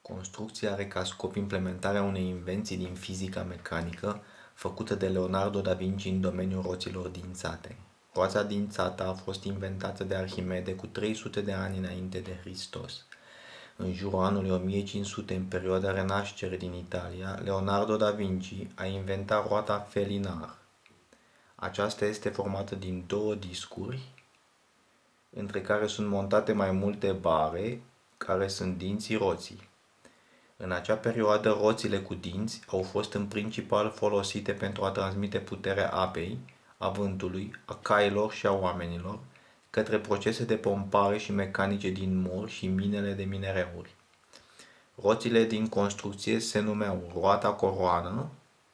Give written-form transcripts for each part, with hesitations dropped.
Construcția are ca scop implementarea unei invenții din fizica mecanică făcută de Leonardo da Vinci în domeniul roților dințate. Roața dințată a fost inventată de Arhimede cu 300 de ani înainte de Hristos. În jurul anului 1500, în perioada Renașterii din Italia, Leonardo da Vinci a inventat roata felinar. Aceasta este formată din două discuri, între care sunt montate mai multe bare, care sunt dinții roții. În acea perioadă, roțile cu dinți au fost în principal folosite pentru a transmite puterea apei, a vântului, a cailor și a oamenilor, către procese de pompare și mecanice din mori și minele de minereuri. Roțile din construcție se numeau roata coroană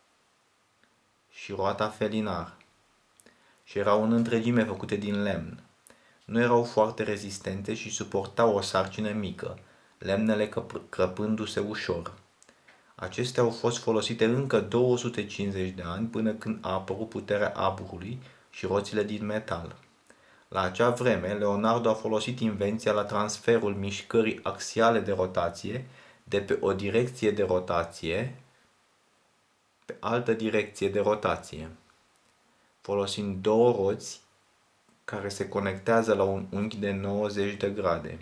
și roata felinar și erau în întregime făcute din lemn. Nu erau foarte rezistente și suportau o sarcină mică, lemnele crăpându-se ușor. Acestea au fost folosite încă 250 de ani până când a apărut puterea aburului și roțile din metal. La acea vreme, Leonardo a folosit invenția la transferul mișcării axiale de rotație de pe o direcție de rotație pe altă direcție de rotație, folosind două roți care se conectează la un unghi de 90 de grade.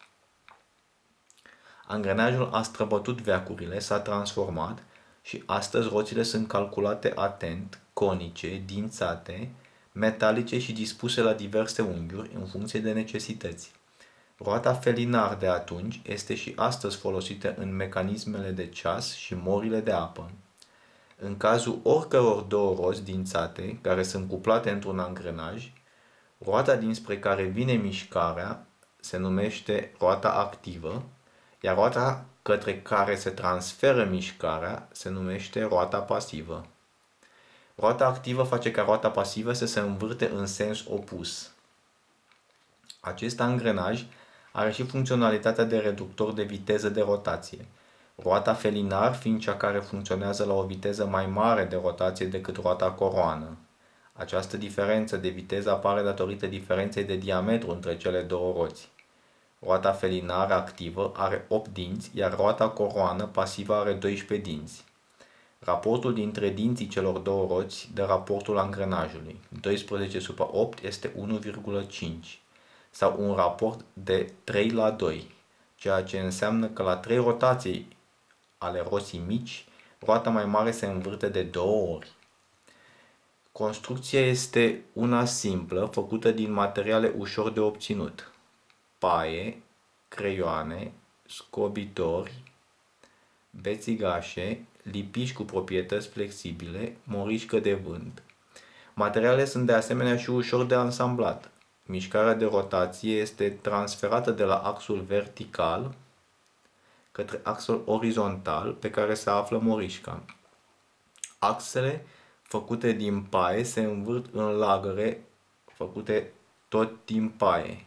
Angrenajul a străbătut veacurile, s-a transformat și astăzi roțile sunt calculate atent, conice, dințate, metalice și dispuse la diverse unghiuri în funcție de necesități. Roata felinar de atunci este și astăzi folosită în mecanismele de ceas și morile de apă. În cazul oricăror două roți dințate care sunt cuplate într-un angrenaj, roata dinspre care vine mișcarea se numește roata activă, iar roata către care se transferă mișcarea se numește roata pasivă. Roata activă face ca roata pasivă să se învârte în sens opus. Acest angrenaj are și funcționalitatea de reductor de viteză de rotație, roata felinar fiind cea care funcționează la o viteză mai mare de rotație decât roata coroană. Această diferență de viteză apare datorită diferenței de diametru între cele două roți. Roata felinară activă are 8 dinți, iar roata coroană pasivă are 12 dinți. Raportul dintre dinții celor două roți dă raportul angrenajului. 12/8 este 1,5 sau un raport de 3:2, ceea ce înseamnă că la 3 rotații ale roții mici, roata mai mare se învârte de 2 ori. Construcția este una simplă, făcută din materiale ușor de obținut: paie, creioane, scobitori, bețigașe, lipiși cu proprietăți flexibile, morișcă de vânt. Materialele sunt de asemenea și ușor de ansamblat. Mișcarea de rotație este transferată de la axul vertical către axul orizontal pe care se află morișca. Axele făcute din paie se învârt în lagăre făcute tot din paie.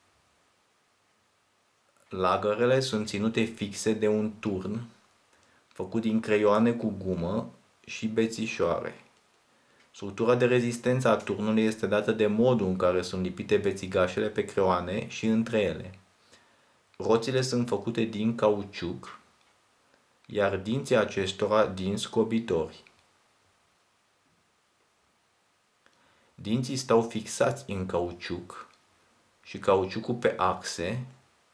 Lagărele sunt ținute fixe de un turn făcut din creioane cu gumă și bețișoare. Structura de rezistență a turnului este dată de modul în care sunt lipite bețigașele pe creioane și între ele. Roțile sunt făcute din cauciuc, iar dinții acestora din scobitori. Dinții stau fixați în cauciuc și cauciucul pe axe,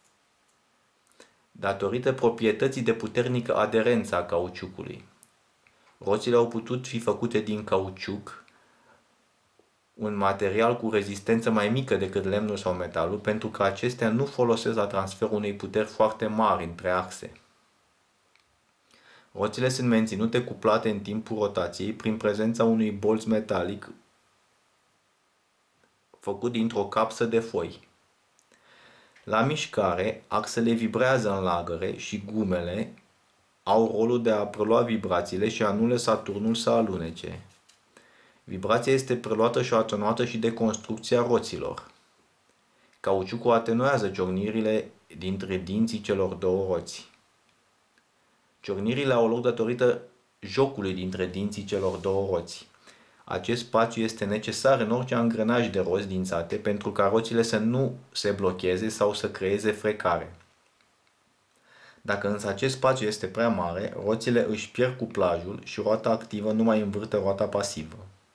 datorită proprietății de puternică aderență a cauciucului. Roțile au putut fi făcute din cauciuc, un material cu rezistență mai mică decât lemnul sau metalul, pentru că acestea nu folosesc la transferul unei puteri foarte mari între axe. Roțile sunt menținute cuplate în timpul rotației prin prezența unui bolț metalic făcut dintr-o capsă de foi. La mișcare, axele vibrează în lagăre și gumele au rolul de a prelua vibrațiile și a nu lăsa turnul să alunece. Vibrația este preluată și atenuată și de construcția roților. Cauciucul atenuează ciocnirile dintre dinții celor două roți. Ciocnirile au loc datorită jocului dintre dinții celor două roți. Acest spațiu este necesar în orice angrenaj de roți dințate pentru ca roțile să nu se blocheze sau să creeze frecare. Dacă însă acest spațiu este prea mare, roțile își pierd cuplajul și roata activă nu mai învârte roata pasivă.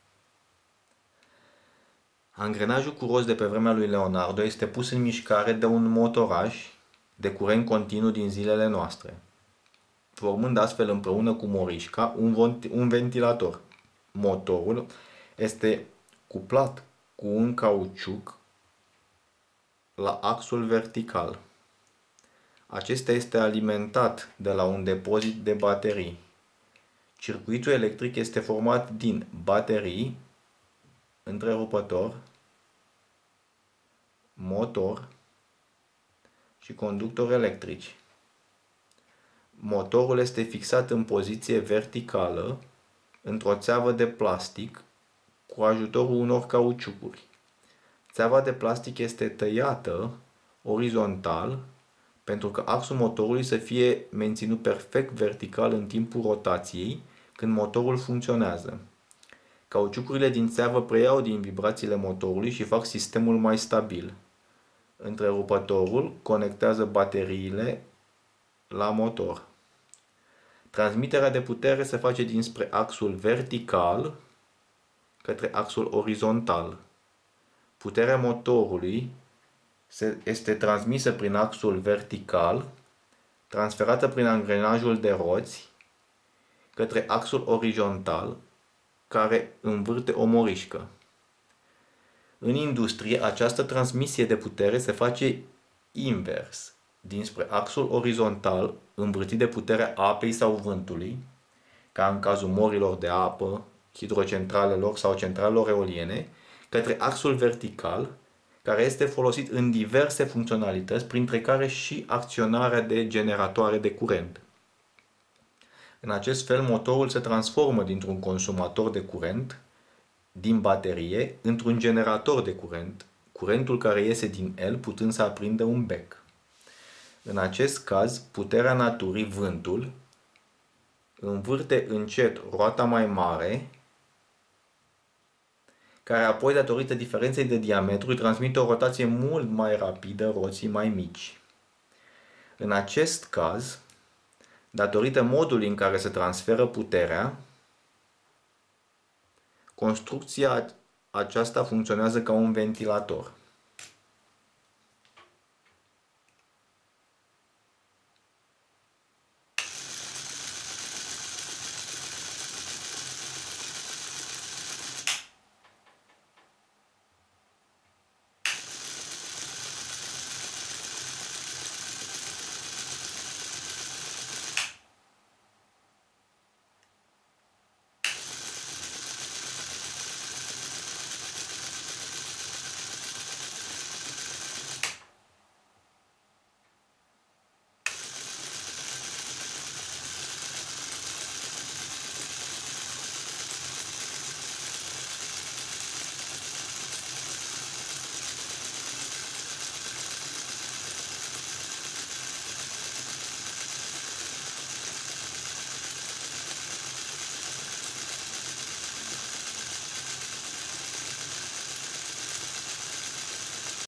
Angrenajul cu roți de pe vremea lui Leonardo este pus în mișcare de un motoraș de curent continuu din zilele noastre, formând astfel împreună cu morișca un ventilator. Motorul este cuplat cu un cauciuc la axul vertical. Acesta este alimentat de la un depozit de baterii. Circuitul electric este format din baterii, întrerupător, motor și conductori electrici. Motorul este fixat în poziție verticală într-o țeavă de plastic cu ajutorul unor cauciucuri. Țeava de plastic este tăiată orizontal pentru că axul motorului să fie menținut perfect vertical în timpul rotației când motorul funcționează. Cauciucurile din țeavă preiau din vibrațiile motorului și fac sistemul mai stabil. Întrerupătorul conectează bateriile la motor. Transmiterea de putere se face dinspre axul vertical către axul orizontal. Puterea motorului este transmisă prin axul vertical, transferată prin angrenajul de roți către axul orizontal, care învârte o morișcă. În industrie, această transmisie de putere se face invers, dinspre axul orizontal, învârtit de puterea apei sau vântului, ca în cazul morilor de apă, hidrocentralelor sau centralelor eoliene, către axul vertical, care este folosit în diverse funcționalități, printre care și acționarea de generatoare de curent. În acest fel, motorul se transformă dintr-un consumator de curent din baterie într-un generator de curent, curentul care iese din el putând să aprindă un bec. În acest caz, puterea naturii, vântul, învârte încet roata mai mare, care apoi, datorită diferenței de diametru, îi transmite o rotație mult mai rapidă roții mai mici. În acest caz, datorită modului în care se transferă puterea, construcția aceasta funcționează ca un ventilator.